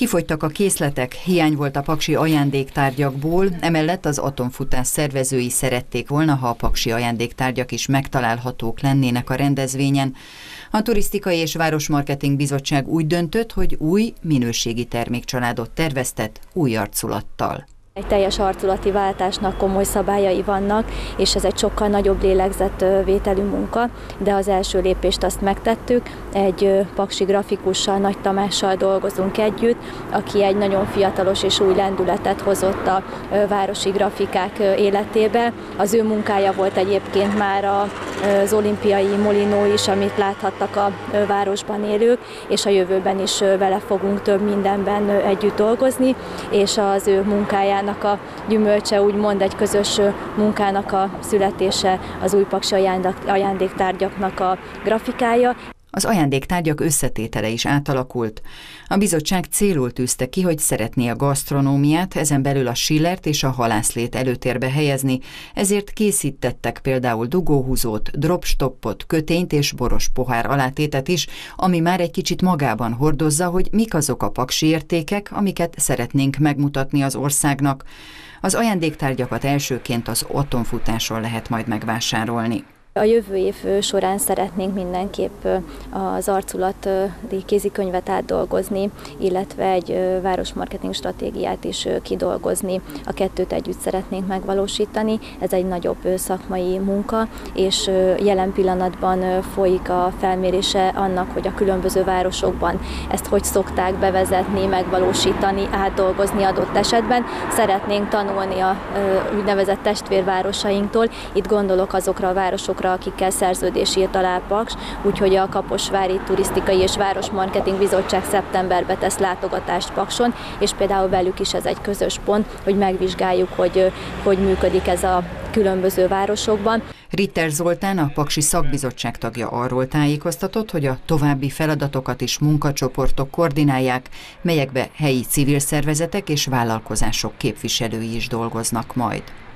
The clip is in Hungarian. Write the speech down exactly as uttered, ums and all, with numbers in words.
Kifogytak a készletek, hiány volt a paksi ajándéktárgyakból, emellett az atomfutás szervezői szerették volna, ha a paksi ajándéktárgyak is megtalálhatók lennének a rendezvényen. A Turisztikai és Városmarketing Bizottság úgy döntött, hogy új, minőségi termékcsaládot terveztet új arculattal. Egy teljes arculati váltásnak komoly szabályai vannak, és ez egy sokkal nagyobb lélegzetvételű munka, de az első lépést azt megtettük. Egy paksi grafikussal, Nagy Tamással dolgozunk együtt, aki egy nagyon fiatalos és új lendületet hozott a városi grafikák életébe. Az ő munkája volt egyébként már az olimpiai molinó is, amit láthattak a városban élők, és a jövőben is vele fogunk több mindenben együtt dolgozni, és az ő munkáját a gyümölcse, úgymond egy közös munkának a születése, az új paksi ajándéktárgyaknak a grafikája. Az ajándéktárgyak összetétele is átalakult. A bizottság célul tűzte ki, hogy szeretné a gasztronómiát, ezen belül a Schillert és a halászlét előtérbe helyezni, ezért készítettek például dugóhúzót, dropstoppot, kötényt és boros pohár alátétet is, ami már egy kicsit magában hordozza, hogy mik azok a paksi értékek, amiket szeretnénk megmutatni az országnak. Az ajándéktárgyakat elsőként az atomfutáson lehet majd megvásárolni. A jövő év során szeretnénk mindenképp az arculati kézikönyvet átdolgozni, illetve egy városmarketing stratégiát is kidolgozni. A kettőt együtt szeretnénk megvalósítani. Ez egy nagyobb szakmai munka, és jelen pillanatban folyik a felmérése annak, hogy a különböző városokban ezt hogy szokták bevezetni, megvalósítani, átdolgozni adott esetben. Szeretnénk tanulni a úgynevezett testvérvárosainktól. Itt gondolok azokra a városokra, akikkel szerződés írt alá Paks, úgyhogy a Kaposvári Turisztikai és Városmarketing Bizottság szeptemberben tesz látogatást Pakson, és például velük is ez egy közös pont, hogy megvizsgáljuk, hogy hogy működik ez a különböző városokban. Ritter Zoltán, a Paksi Szakbizottság tagja arról tájékoztatott, hogy a további feladatokat is munkacsoportok koordinálják, melyekbe helyi civil szervezetek és vállalkozások képviselői is dolgoznak majd.